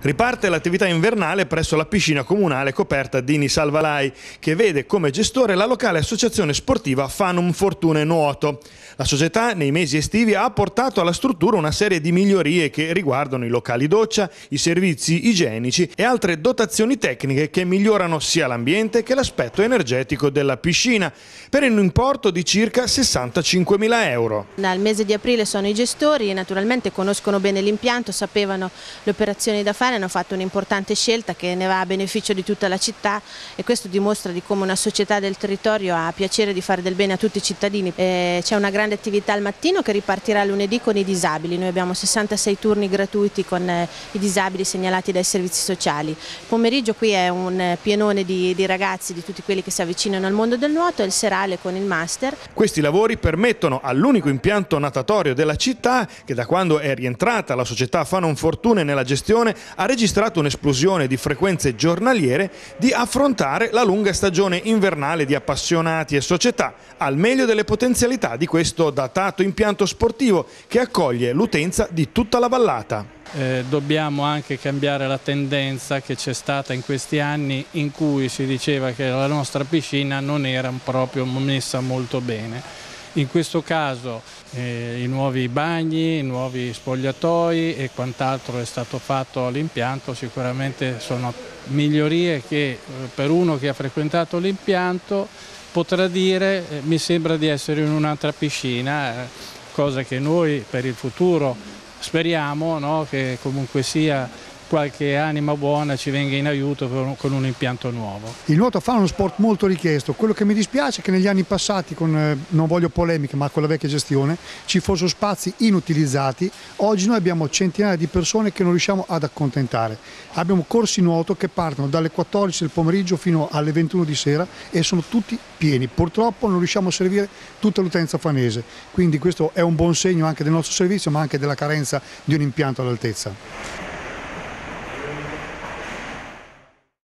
Riparte l'attività invernale presso la piscina comunale coperta Dini Salvalai, che vede come gestore la locale associazione sportiva Fanum Fortune Nuoto. La società nei mesi estivi ha apportato alla struttura una serie di migliorie che riguardano i locali doccia, i servizi igienici e altre dotazioni tecniche che migliorano sia l'ambiente che l'aspetto energetico della piscina, per un importo di circa 65.000 euro. Dal mese di aprile sono i gestori e naturalmente conoscono bene l'impianto, sapevano le operazioni da fare, hanno fatto un'importante scelta che ne va a beneficio di tutta la città e questo dimostra di come una società del territorio ha piacere di fare del bene a tutti i cittadini. C'è una grande attività al mattino che ripartirà lunedì con i disabili, noi abbiamo 66 turni gratuiti con i disabili segnalati dai servizi sociali. Il pomeriggio qui è un pienone di ragazzi, di tutti quelli che si avvicinano al mondo del nuoto, e il serale con il master. Questi lavori permettono all'unico impianto natatorio della città, che da quando è rientrata la società Fanum Fortune nella gestione ha registrato un'esplosione di frequenze giornaliere, di affrontare la lunga stagione invernale di appassionati e società al meglio delle potenzialità di questo datato impianto sportivo che accoglie l'utenza di tutta la vallata. Dobbiamo anche cambiare la tendenza che c'è stata in questi anni in cui si diceva che la nostra piscina non era proprio messa molto bene. In questo caso i nuovi bagni, i nuovi spogliatoi e quant'altro è stato fatto all'impianto sicuramente sono migliorie che per uno che ha frequentato l'impianto potrà dire mi sembra di essere in un'altra piscina, cosa che noi per il futuro speriamo, no, che comunque sia qualche anima buona ci venga in aiuto con un impianto nuovo. Il nuoto fa uno sport molto richiesto, quello che mi dispiace è che negli anni passati, non voglio polemiche, ma con la vecchia gestione, ci fossero spazi inutilizzati. Oggi noi abbiamo centinaia di persone che non riusciamo ad accontentare. Abbiamo corsi nuoto che partono dalle 14 del pomeriggio fino alle 21 di sera e sono tutti pieni. Purtroppo non riusciamo a servire tutta l'utenza fanese, quindi questo è un buon segno anche del nostro servizio, ma anche della carenza di un impianto all'altezza.